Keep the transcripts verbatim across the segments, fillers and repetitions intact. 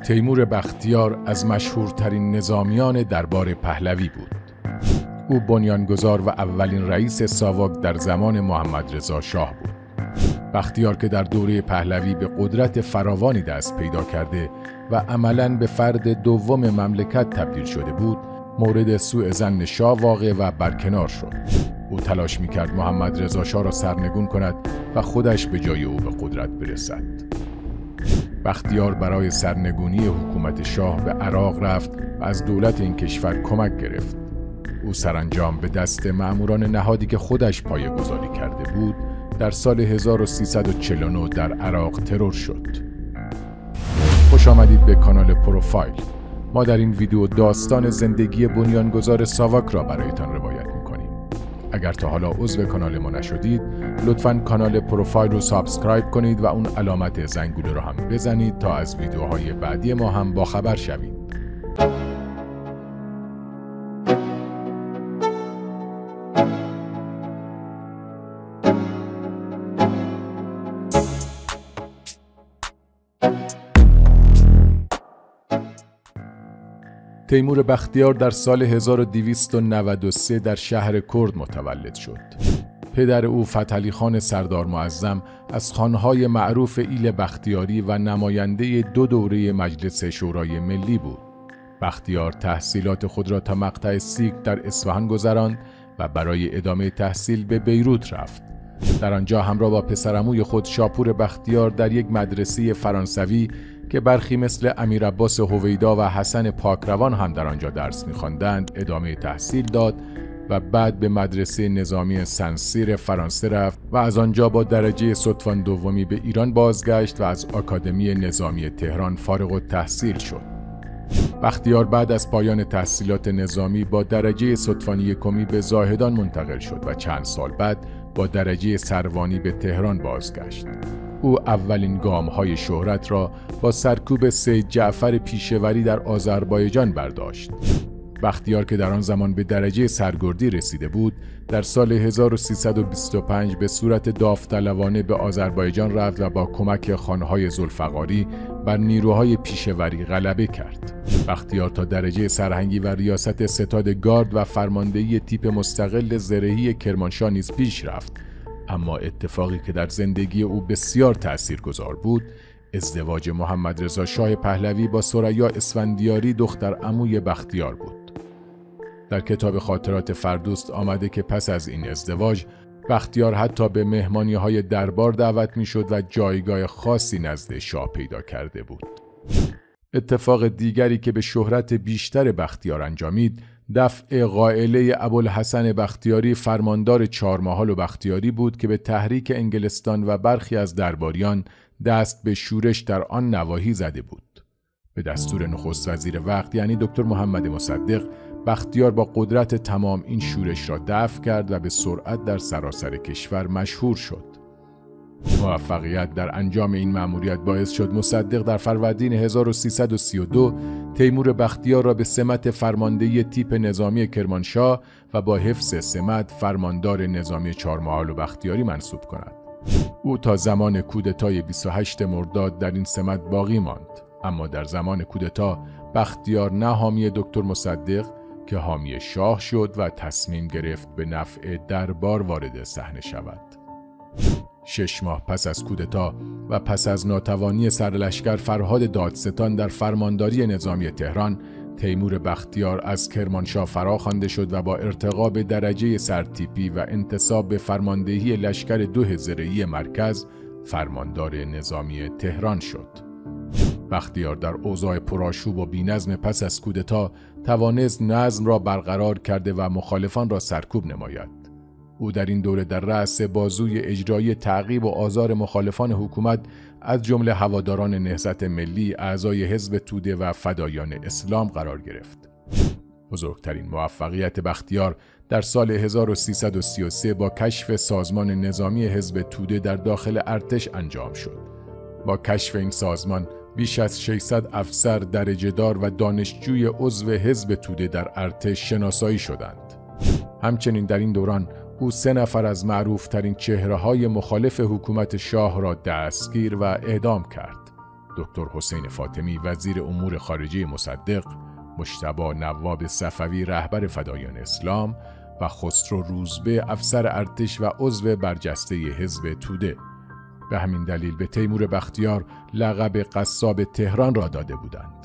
تیمور بختیار از مشهورترین نظامیان دربار پهلوی بود. او بنیانگذار و اولین رئیس ساواک در زمان محمد رضا شاه بود. بختیار که در دوره پهلوی به قدرت فراوانی دست پیدا کرده و عملاً به فرد دوم مملکت تبدیل شده بود، مورد سوء ظن شاه واقع و برکنار شد. او تلاش می‌کرد محمد رضا شاه را سرنگون کند و خودش به جای او به قدرت برسد. بختیار برای سرنگونی حکومت شاه به عراق رفت و از دولت این کشور کمک گرفت. او سرانجام به دست مأموران نهادی که خودش پایه‌گذاری کرده بود، در سال هزار و سیصد و چهل و نه در عراق ترور شد. خوش آمدید به کانال پروفایل. ما در این ویدیو داستان زندگی بنیانگذار ساواک را برایتان روایت می‌کنیم. اگر تا حالا عضو کانال ما نشدید، لطفاً کانال پروفایل رو سابسکرایب کنید و اون علامت زنگوله رو هم بزنید تا از ویدیوهای بعدی ما هم باخبر شوید. تیمور بختیار در سال هزار و دویست و نود و سه در شهر کرد متولد شد. پدر او فتحعلی خان سردار معظم از خانهای معروف ایل بختیاری و نماینده دو دوره مجلس شورای ملی بود. بختیار تحصیلات خود را تا مقطع سیک در اصفهان گذراند و برای ادامه تحصیل به بیروت رفت. در آنجا همراه با پسرعموی خود شاپور بختیار در یک مدرسه فرانسوی که برخی مثل امیر عباس هویدا و حسن پاکروان هم در آنجا درس می‌خواندند ادامه تحصیل داد و بعد به مدرسه نظامی سنسیر فرانسه رفت و از آنجا با درجه ستوان دومی به ایران بازگشت و از آکادمی نظامی تهران فارغ التحصیل شد. بختیار بعد از پایان تحصیلات نظامی با درجه ستوان یکمی به زاهدان منتقل شد و چند سال بعد با درجه سروانی به تهران بازگشت. او اولین گام‌های شهرت را با سرکوب سید جعفر پیشوری در آذربایجان برداشت. بختیار که در آن زمان به درجه سرگردی رسیده بود، در سال هزار و سیصد و بیست و پنج به صورت داوطلبانه به آذربایجان رفت و با کمک خانهای ذوالفقاری بر نیروهای پیشوری غلبه کرد. بختیار تا درجه سرهنگی و ریاست ستاد گارد و فرماندهی تیپ مستقل زرهی کرمانشاه نیز پیش رفت. اما اتفاقی که در زندگی او بسیار تأثیرگذار بود، ازدواج محمد رضا شاه پهلوی با ثریا اسفندیاری دختر عموی بختیار بود. در کتاب خاطرات فردوست آمده که پس از این ازدواج بختیار حتی به مهمانی‌های دربار دعوت می‌شد و جایگاه خاصی نزد شاه پیدا کرده بود. اتفاق دیگری که به شهرت بیشتر بختیار انجامید، دفع قائله ابوالحسن بختیاری فرماندار چهارمحال و بختیاری بود که به تحریک انگلستان و برخی از درباریان دست به شورش در آن نواحی زده بود. به دستور نخست وزیر وقت یعنی دکتر محمد مصدق، بختیار با قدرت تمام این شورش را دفع کرد و به سرعت در سراسر کشور مشهور شد. موفقیت در انجام این مأموریت باعث شد مصدق در فروردین هزار و سیصد و سی و دو تیمور بختیار را به سمت فرماندهی تیپ نظامی کرمانشاه و با حفظ سمت فرماندار نظامی چهارمحال و بختیاری منصوب کند. او تا زمان کودتای بیست و هشتم مرداد در این سمت باقی ماند، اما در زمان کودتا بختیار نه حامی دکتر مصدق که حامی شاه شد و تصمیم گرفت به نفع دربار وارد صحنه شود. شش ماه پس از کودتا و پس از ناتوانی سرلشکر فرهاد دادستان در فرمانداری نظامی تهران، تیمور بختیار از کرمانشاه فراخوانده شد و با ارتقا به درجه سرتیپی و انتصاب به فرماندهی لشکر دو زرهی مرکز فرماندار نظامی تهران شد. بختیار در اوضاع پرآشوب و بی‌نظم پس از کودتا توانست نظم را برقرار کرده و مخالفان را سرکوب نماید. او در این دوره در رأس بازوی اجرایی تعقیب و آزار مخالفان حکومت از جمله هواداران نهضت ملی، اعضای حزب توده و فدایان اسلام قرار گرفت. بزرگترین موفقیت بختیار در سال هزار و سیصد و سی و سه با کشف سازمان نظامی حزب توده در داخل ارتش انجام شد. با کشف این سازمان بیش از ششصد افسر درجه‌دار و دانشجوی عضو حزب توده در ارتش شناسایی شدند. همچنین در این دوران او سه نفر از معروفترین چهره‌های مخالف حکومت شاه را دستگیر و اعدام کرد. دکتر حسین فاطمی وزیر امور خارجه مصدق، مجتبی نواب صفوی رهبر فدایان اسلام و خسرو روزبه افسر ارتش و عضو برجسته حزب توده. به همین دلیل به تیمور بختیار لقب قصاب تهران را داده بودند.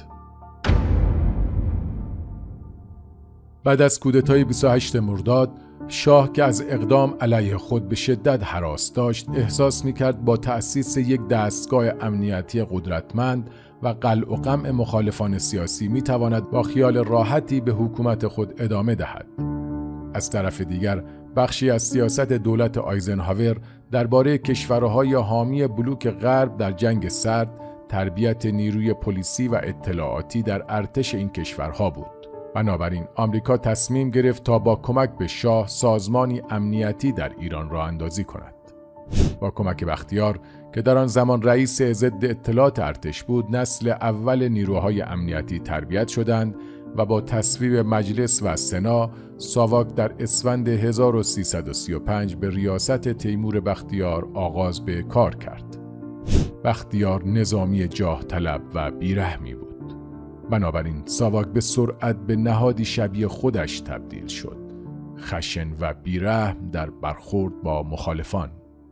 بعد از کودتای بیست و هشتم مرداد، شاه که از اقدام علیه خود به شدت هراس داشت، احساس می‌کرد با تأسیس یک دستگاه امنیتی قدرتمند و قلع و قمع مخالفان سیاسی می‌تواند با خیال راحتی به حکومت خود ادامه دهد. از طرف دیگر بخشی از سیاست دولت آیزنهاور درباره کشورهای حامی بلوک غرب در جنگ سرد، تربیت نیروی پلیسی و اطلاعاتی در ارتش این کشورها بود. بنابراین آمریکا تصمیم گرفت تا با کمک به شاه سازمانی امنیتی در ایران راه اندازی کند. با کمک بختیار که در آن زمان رئیس ضد اطلاعات ارتش بود، نسل اول نیروهای امنیتی تربیت شدند و با تصویب مجلس و سنا، ساواک در اسفند هزار و سیصد و سی و پنج به ریاست تیمور بختیار آغاز به کار کرد. بختیار نظامی جاه طلب و بیرحمی بود. بنابراین ساواک به سرعت به نهادی شبیه خودش تبدیل شد، خشن و بیرحم در برخورد با مخالفان.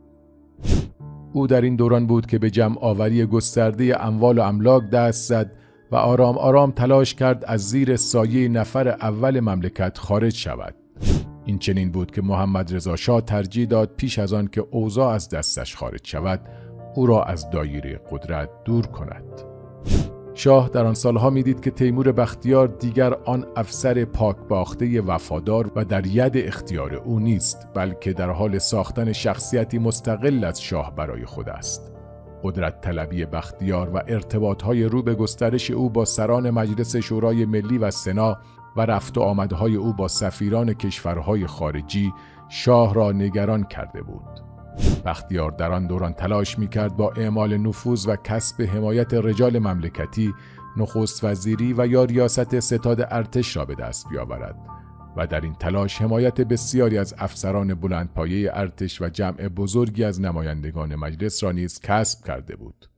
او در این دوران بود که به جمع آوری گسترده اموال و املاک دست زد و آرام آرام تلاش کرد از زیر سایه نفر اول مملکت خارج شود. این چنین بود که محمد رضا شاه ترجیح داد پیش از آن که اوضاع از دستش خارج شود، او را از دایره قدرت دور کند. شاه در آن سالها میدید که تیمور بختیار دیگر آن افسر پاکباخته وفادار و در ید اختیار او نیست، بلکه در حال ساختن شخصیتی مستقل از شاه برای خود است. قدرت طلبی بختیار و ارتباطهای رو به گسترش او با سران مجلس شورای ملی و سنا و رفت و آمدهای او با سفیران کشورهای خارجی شاه را نگران کرده بود. بختیار در آن دوران تلاش می‌کرد با اعمال نفوذ و کسب حمایت رجال مملکتی نخست وزیری و یا ریاست ستاد ارتش را به دست بیاورد و در این تلاش حمایت بسیاری از افسران بلندپایه ارتش و جمع بزرگی از نمایندگان مجلس را نیز کسب کرده بود.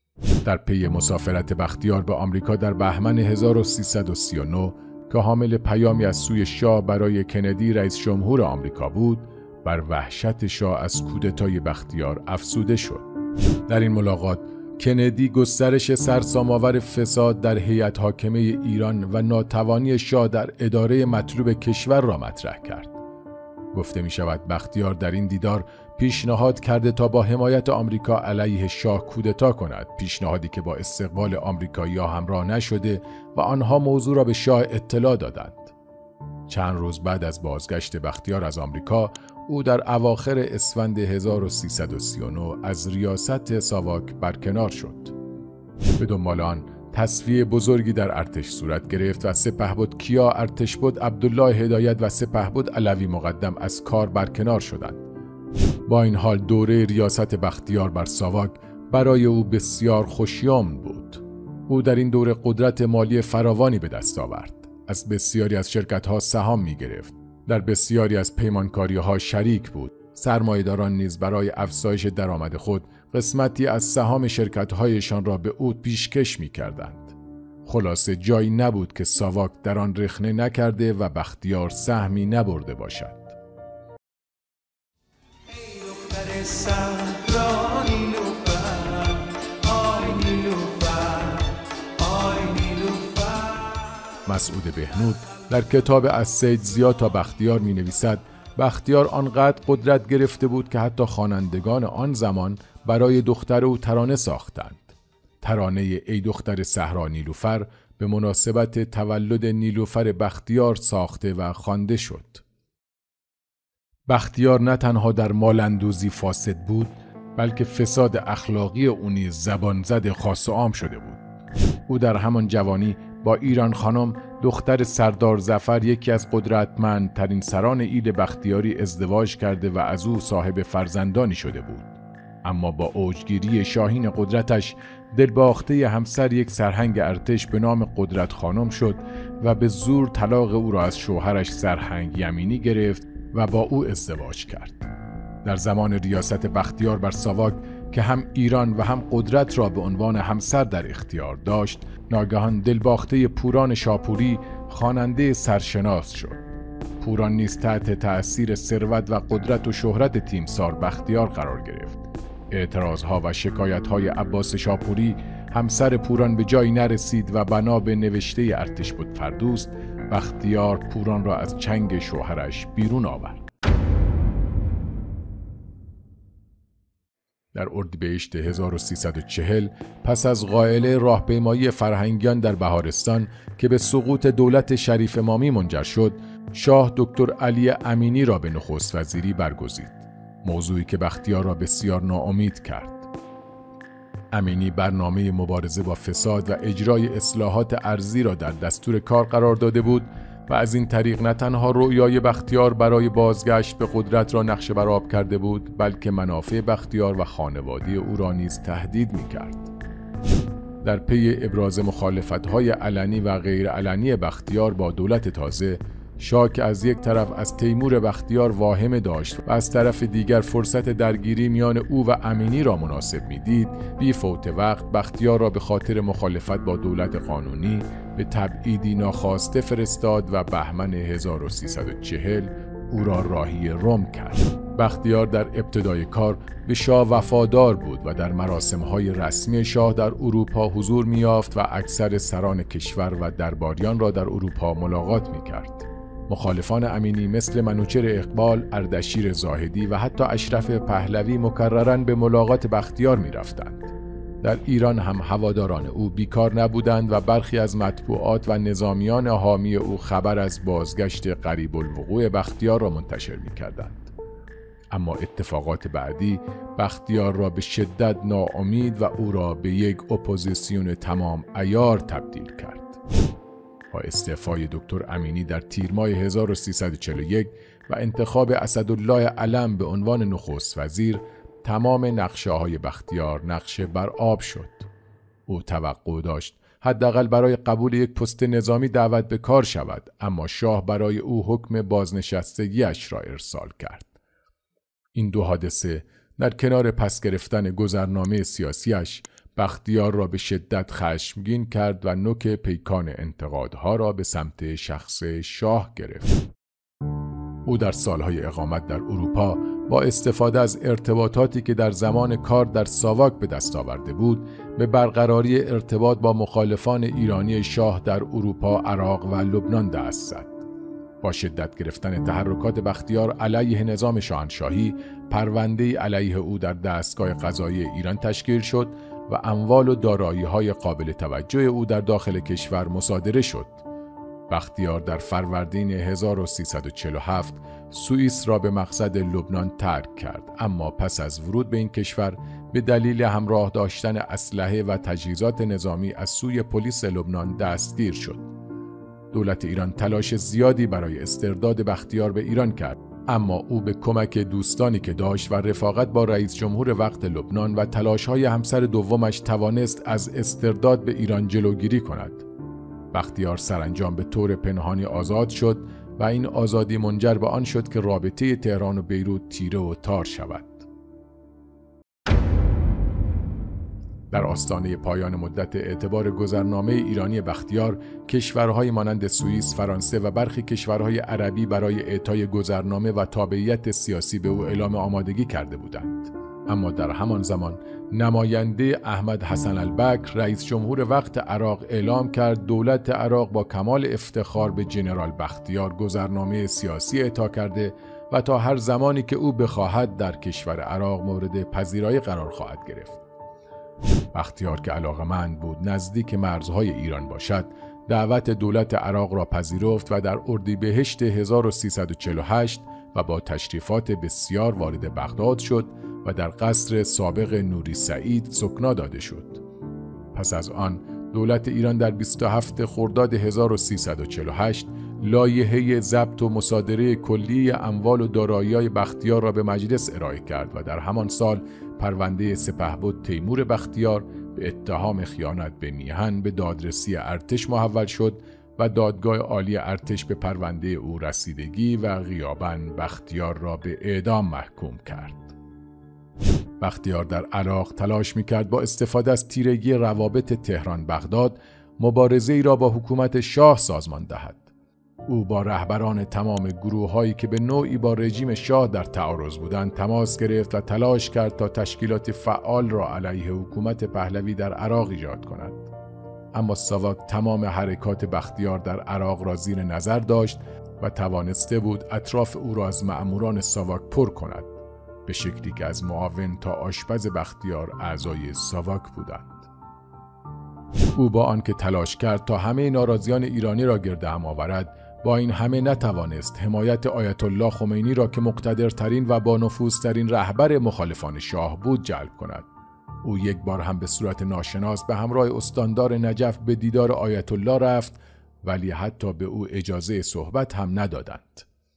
در پی مسافرت بختیار به آمریکا در بهمن هزار و سیصد و سی و نه که حامل پیامی از سوی شاه برای کندی رئیس جمهور آمریکا بود، بر وحشت شاه از کودتای بختیار افسوده شد. در این ملاقات کندی گسترش سرسام‌آور فساد در هیئت حاکمه ایران و ناتوانی شاه در اداره مطلوب کشور را مطرح کرد. گفته می شود بختیار در این دیدار پیشنهاد کرده تا با حمایت آمریکا علیه شاه کودتا کند، پیشنهادی که با استقبال آمریکایی‌ها همراه نشده و آنها موضوع را به شاه اطلاع دادند. چند روز بعد از بازگشت بختیار از آمریکا، او در اواخر اسفند هزار و سیصد و سی و نه از ریاست ساواک برکنار شد. به دنبال آن تصفیه بزرگی در ارتش صورت گرفت و سپهبد کیا ارتشبد عبدالله هدایت و سپهبد علوی مقدم از کار برکنار شدند. با این حال دوره ریاست بختیار بر ساواک برای او بسیار خوشیامن بود. او در این دوره قدرت مالی فراوانی به دست آورد. از بسیاری از شرکت‌ها سهام می‌گرفت. در بسیاری از پیمانکاری‌ها شریک بود. سرمایه‌داران نیز برای افزایش درآمد خود قسمتی از سهام شرکت‌هایشان را به او پیشکش می‌کردند. خلاصه جایی نبود که ساواک در آن رخنه نکرده و بختیار سهمی نبرده باشد. مسعود بهنود در کتاب از سید ضیا تا بختیار می نویسد بختیار آنقدر قدرت گرفته بود که حتی خوانندگان آن زمان برای دختر او ترانه ساختند. ترانه ای دختر صحرا نیلوفر به مناسبت تولد نیلوفر بختیار ساخته و خوانده شد. بختیار نه تنها در مالندوزی فاسد بود، بلکه فساد اخلاقی او نیز زبان زد خاص و عام شده بود. او در همان جوانی با ایران خانم دختر سردار ظفر، یکی از قدرتمندترین سران ایل بختیاری، ازدواج کرده و از او صاحب فرزندانی شده بود. اما با اوجگیری شاهین قدرتش دلباخته همسر یک سرهنگ ارتش به نام قدرت خانم شد و به زور طلاق او را از شوهرش سرهنگ یمینی گرفت و با او ازدواج کرد. در زمان ریاست بختیار بر ساواک که هم ایران و هم قدرت را به عنوان همسر در اختیار داشت، ناگهان دلباخته پوران شاپوری خواننده سرشناس شد. پوران نیز تحت تأثیر ثروت و قدرت و شهرت تیمسار بختیار قرار گرفت. اعتراضها و شکایت‌های عباس شاپوری همسر پوران به جایی نرسید و بنا به نوشته ارتش بود فردوست، بختیار پوران را از چنگ شوهرش بیرون آورد. در اردیبهشت هزار و سیصد و چهل پس از غائله راهپیمایی فرهنگیان در بهارستان که به سقوط دولت شریف امامی منجر شد، شاه دکتر علی امینی را به نخست وزیری برگزید، موضوعی که بختیار را بسیار ناامید کرد. امینی برنامه مبارزه با فساد و اجرای اصلاحات ارضی را در دستور کار قرار داده بود و از این طریق نه تنها رؤیای بختیار برای بازگشت به قدرت را نقشه بر آب کرده بود، بلکه منافع بختیار و خانواده او را نیز تهدید می‌کرد. در پی ابراز مخالفت‌های علنی و غیر علنی بختیار با دولت تازه، شاه که از یک طرف از تیمور بختیار واهمه داشت و از طرف دیگر فرصت درگیری میان او و امینی را مناسب می‌دید، بی فوت وقت بختیار را به خاطر مخالفت با دولت قانونی به تبعیدی ناخواسته فرستاد و بهمن هزار و سیصد و چهل او را راهی روم کرد. بختیار در ابتدای کار به شاه وفادار بود و در مراسم‌های رسمی شاه در اروپا حضور می‌یافت و اکثر سران کشور و درباریان را در اروپا ملاقات می‌کرد. مخالفان امینی مثل منوچهر اقبال، اردشیر زاهدی و حتی اشرف پهلوی مکرراً به ملاقات بختیار می‌رفتند. در ایران هم هواداران او بیکار نبودند و برخی از مطبوعات و نظامیان حامی او خبر از بازگشت قریب الوقوع بختیار را منتشر می‌کردند. اما اتفاقات بعدی بختیار را به شدت ناامید و او را به یک اپوزیسیون تمام عیار تبدیل کرد. با استعفای دکتر امینی در تیر ماه هزار و سیصد و چهل و یک و انتخاب اسدالله علم به عنوان نخست وزیر، تمام نقشه‌های بختیار نقشه بر آب شد. او توقع داشت حداقل برای قبول یک پست نظامی دعوت به کار شود، اما شاه برای او حکم بازنشستگیش را ارسال کرد. این دو حادثه در کنار پس گرفتن گذرنامه سیاسیش بختیار را به شدت خشمگین کرد و نوک پیکان انتقادها را به سمت شخص شاه گرفت. او در سالهای اقامت در اروپا با استفاده از ارتباطاتی که در زمان کار در ساواک به دست آورده بود، به برقراری ارتباط با مخالفان ایرانی شاه در اروپا، عراق و لبنان دست زد. با شدت گرفتن تحرکات بختیار علیه نظام شاهنشاهی، پرونده علیه او در دستگاه قضایی ایران تشکیل شد و اموال و دارایی‌های قابل توجه او در داخل کشور مصادره شد. بختیار در فروردین هزار و سیصد و چهل و هفت سوئیس را به مقصد لبنان ترک کرد، اما پس از ورود به این کشور به دلیل همراه داشتن اسلحه و تجهیزات نظامی از سوی پلیس لبنان دستگیر شد. دولت ایران تلاش زیادی برای استرداد بختیار به ایران کرد، اما او به کمک دوستانی که داشت و رفاقت با رئیس جمهور وقت لبنان و تلاش‌های همسر دومش توانست از استرداد به ایران جلوگیری کند. بختیار سرانجام به طور پنهانی آزاد شد و این آزادی منجر به آن شد که رابطه تهران و بیروت تیره و تار شود. در آستانه پایان مدت اعتبار گذرنامه ایرانی بختیار، کشورهای مانند سوئیس، فرانسه و برخی کشورهای عربی برای اعطای گذرنامه و تابعیت سیاسی به او اعلام آمادگی کرده بودند. اما در همان زمان نماینده احمد حسن البکر، رئیس جمهور وقت عراق، اعلام کرد دولت عراق با کمال افتخار به ژنرال بختیار گذرنامه سیاسی اعطا کرده و تا هر زمانی که او بخواهد در کشور عراق مورد پذیرایی قرار خواهد گرفت. بختیار که علاقه‌مند بود نزدیک مرزهای ایران باشد، دعوت دولت عراق را پذیرفت و در اردیبهشت هزار و سیصد و چهل و هشت و با تشریفات بسیار وارد بغداد شد و در قصر سابق نوری سعید سکنا داده شد. پس از آن دولت ایران در بیست و هفتم خرداد هزار و سیصد و چهل و هشت لایحه ضبط و مصادره کلی اموال و دارایی‌های بختیار را به مجلس ارائه کرد و در همان سال پرونده سپهبد تیمور بختیار به اتهام خیانت به میهن به دادرسی ارتش محول شد و دادگاه عالی ارتش به پرونده او رسیدگی و غیاباً بختیار را به اعدام محکوم کرد. بختیار در عراق تلاش می‌کرد با استفاده از تیرگی روابط تهران بغداد مبارزه‌ای را با حکومت شاه سازمان دهد. او با رهبران تمام گروه‌هایی که به نوعی با رژیم شاه در تعارض بودند تماس گرفت و تلاش کرد تا تشکیلات فعال را علیه حکومت پهلوی در عراق ایجاد کند. اما ساواک تمام حرکات بختیار در عراق را زیر نظر داشت و توانسته بود اطراف او را از مأموران ساواک پر کند، به شکلی که از معاون تا آشپز بختیار اعضای ساواک بودند. او با آنکه تلاش کرد تا همه ناراضیان ایرانی را گرد هم آورد، با این همه نتوانست حمایت آیت الله خمینی را که مقتدرترین و با نفوذترین رهبر مخالفان شاه بود جلب کند. او یک بار هم به صورت ناشناس به همراه استاندار نجف به دیدار آیت الله رفت، ولی حتی به او اجازه صحبت هم ندادند.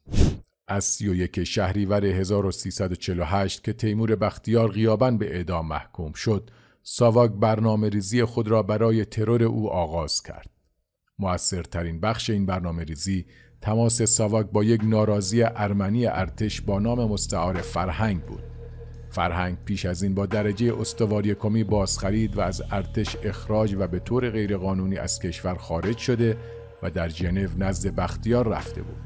از سی و یک شهریور هزار و سیصد و چهل و هشت که تیمور بختیار غیاباً به اعدام محکوم شد، ساواک برنامه ریزی خود را برای ترور او آغاز کرد. مؤثرترین بخش این برنامه ریزی تماس ساواک با یک ناراضی ارمنی ارتش با نام مستعار فرهنگ بود. فرهنگ پیش از این با درجه استواری کمی بازخرید و از ارتش اخراج و به طور غیرقانونی از کشور خارج شده و در ژنو نزد بختیار رفته بود.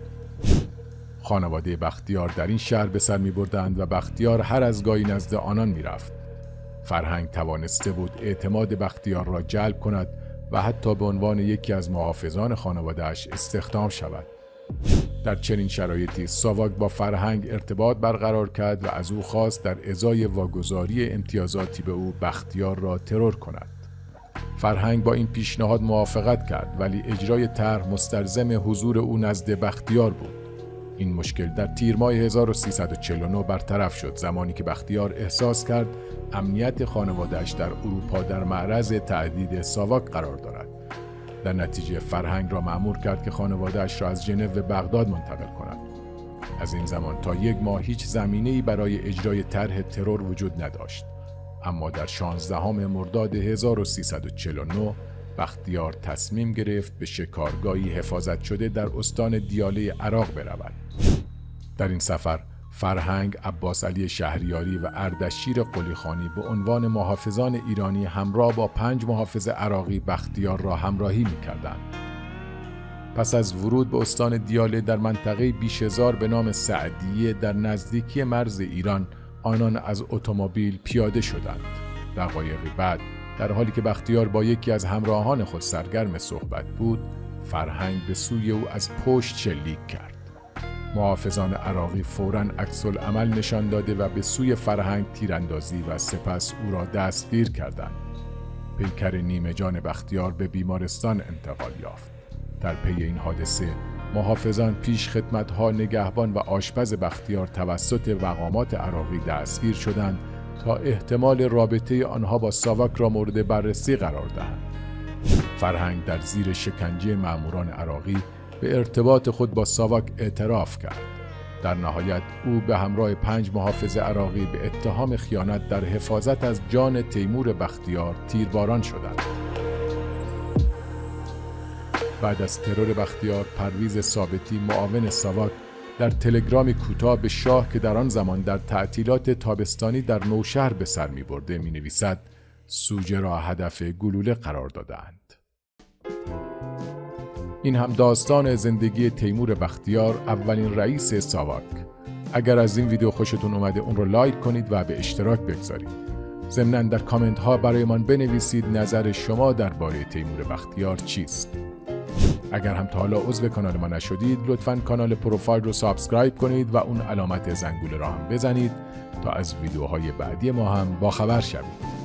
خانواده بختیار در این شهر به سر می بردند و بختیار هر از گاهی نزد آنان می رفت. فرهنگ توانسته بود اعتماد بختیار را جلب کند و حتی به عنوان یکی از محافظان خانواده‌اش استخدام شود. در چنین شرایطی ساواک با فرهنگ ارتباط برقرار کرد و از او خواست در ازای واگذاری امتیازاتی به او بختیار را ترور کند. فرهنگ با این پیشنهاد موافقت کرد، ولی اجرای طرح مستلزم حضور او نزد بختیار بود. این مشکل در تیر ماه هزار و سیصد و چهل و نه برطرف شد، زمانی که بختیار احساس کرد امنیت خانواده‌اش در اروپا در معرض تهدید ساواک قرار دارد. در نتیجه فرهنگ را مأمور کرد که خانواده‌اش را از ژنو به بغداد منتقل کند. از این زمان تا یک ماه هیچ زمینه‌ای برای اجرای طرح ترور وجود نداشت. اما در شانزدهم مرداد هزار و سیصد و چهل و نه بختیار تصمیم گرفت به شکارگاهی حفاظت شده در استان دیاله عراق برود. در این سفر فرهنگ، عباس علی شهریاری و اردشیر قلیخانی به عنوان محافظان ایرانی همراه با پنج محافظ عراقی بختیار را همراهی می‌کردند. پس از ورود به استان دیاله در منطقه بیشهزار به نام سعدیه در نزدیکی مرز ایران، آنان از اتومبیل پیاده شدند. دقایقی بعد، در حالی که بختیار با یکی از همراهان خود سرگرم صحبت بود، فرهنگ به سوی او از پشت شلیک کرد. محافظان عراقی فوراً عکس‌العمل نشان داده و به سوی فرهنگ تیراندازی و سپس او را دستگیر کردند. پیکر نیمه جان بختیار به بیمارستان انتقال یافت. در پی این حادثه محافظان پیش خدمت‌ها، نگهبان و آشپز بختیار توسط مقامات عراقی دستگیر شدند تا احتمال رابطه آنها با ساواک را مورد بررسی قرار دهند. فرهنگ در زیر شکنجه مأموران عراقی به ارتباط خود با ساواک اعتراف کرد. در نهایت او به همراه پنج محافظ عراقی به اتهام خیانت در حفاظت از جان تیمور بختیار تیرباران شدند. بعد از ترور بختیار، پرویز ثابتی معاون ساواک در تلگرامی کوتاه به شاه که در آن زمان در تعطیلات تابستانی در نوشهر به سر می برده می نویسد سوژه را هدف گلوله قرار دادند. این هم داستان زندگی تیمور بختیار، اولین رئیس ساواک. اگر از این ویدیو خوشتون اومده اون رو لایک کنید و به اشتراک بگذارید. ضمناً در کامنت ها برایمان بنویسید نظر شما درباره تیمور بختیار چیست. اگر هم تا حالا عضو کانال ما نشدید، لطفاً کانال پروفایل رو سابسکرایب کنید و اون علامت زنگوله را هم بزنید تا از ویدیوهای بعدی ما هم باخبر شوید.